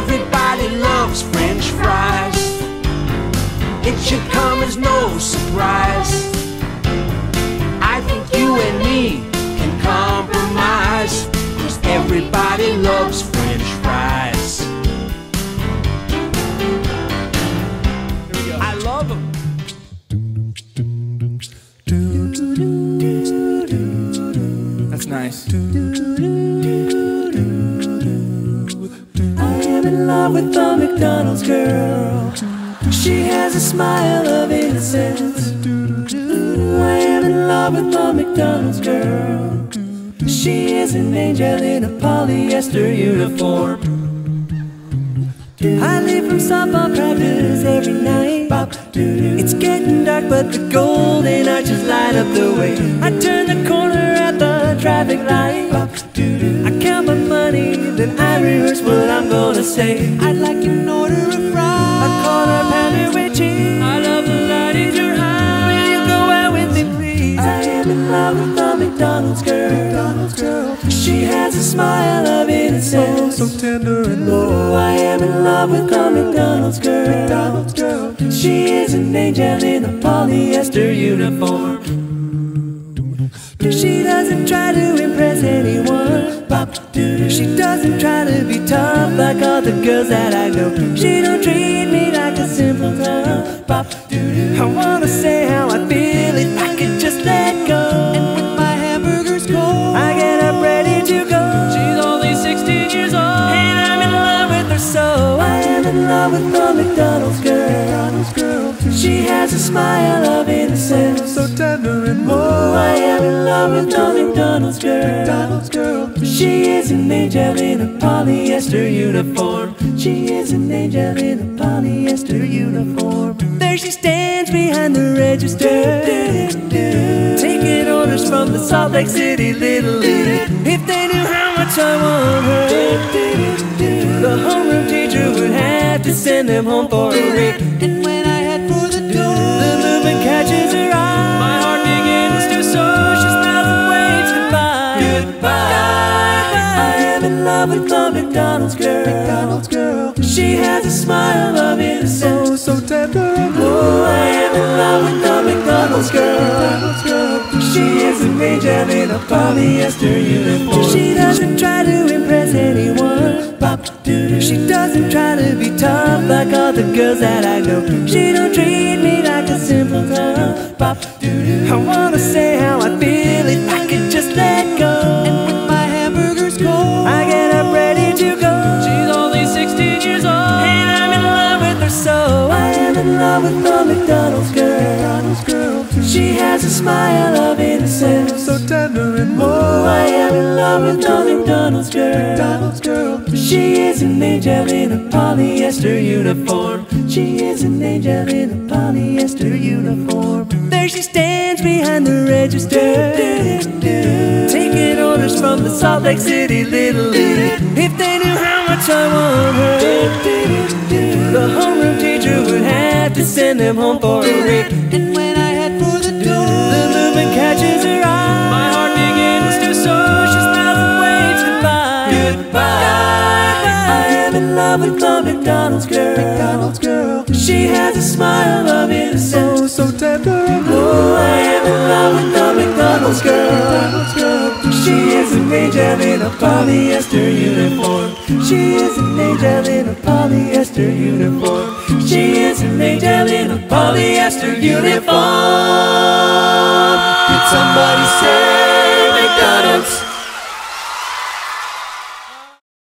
Everybody loves French fries. It should come as no surprise. I think you and me can compromise, 'cause everybody loves French fries. I love them. That's nice. I am in love with the McDonald's girl. She has a smile of innocence. I am in love with the McDonald's girl. She is an angel in a polyester uniform. I leave from softball practice every night. It's getting dark, but the golden arches light up the way. I turn the corner at the traffic light. I count my money, then I rehearse what I'm gonna say. I'd like an order of fries. I call her pounded with cheese. I love the light in your eyes. Will you go out with me, please? I am in love with the McDonald's girl. She has a smile of innocence, so tender and low. I am in love with the McDonald's girl. She is an angel in a polyester uniform. She doesn't try to impress anyone. She doesn't try to be tough like all the girls that I know. She don't treat me like a simpleton. I wanna say how I feel if I could just let go. And when my hamburger's cold, I get up ready to go. She's only 16 years old, and I'm in love with her so. I am in love with the McDonald's girl. She has a smile of innocence, so tender and oh, I am in love with the McDonald's girl. She is an angel in a polyester uniform. She is an angel in a polyester uniform. There she stands behind the register, taking orders from the Salt Lake City Little League. If they knew how much I want her, the homeroom teacher would have to send them home for a week. And when I head for the door, the movement catches her eye. My heart begins to soar. She smiles and waves goodbye. I am in love with the McDonald's girl. She has a smile of innocence, so tender and oh, I am in love with the McDonald's girl. She is an angel in a polyester uniform. She doesn't try to impress anyone. She doesn't try to be tough like all the girls that I know. She don't treat me like a simpleton. I wanna say how I feel if I could just let go. And when my hamburger's cold, I get up ready to go. She's only 16 years old, and I'm in love with her so. I am in love with the McDonald's girl. She has a smile of innocence, so tender and oh, I am in love with the McDonald's girl. She is an angel in a polyester uniform. She is an angel in a polyester uniform. There she stands behind the register, taking orders from the Salt Lake City Little League. If they knew how much I want her, the homeroom teacher would have to send them home for a week. And when I head for the door, the movement catches her eye. My heart begins to soar. She smiles and waves goodbye. I am in love with the McDonald's girl. She has a smile of innocence, so tender and oh, I am in love with the McDonald's girl. She is an angel in a polyester uniform. She is an angel in a polyester uniform. She is an angel in a polyester uniform. Did somebody say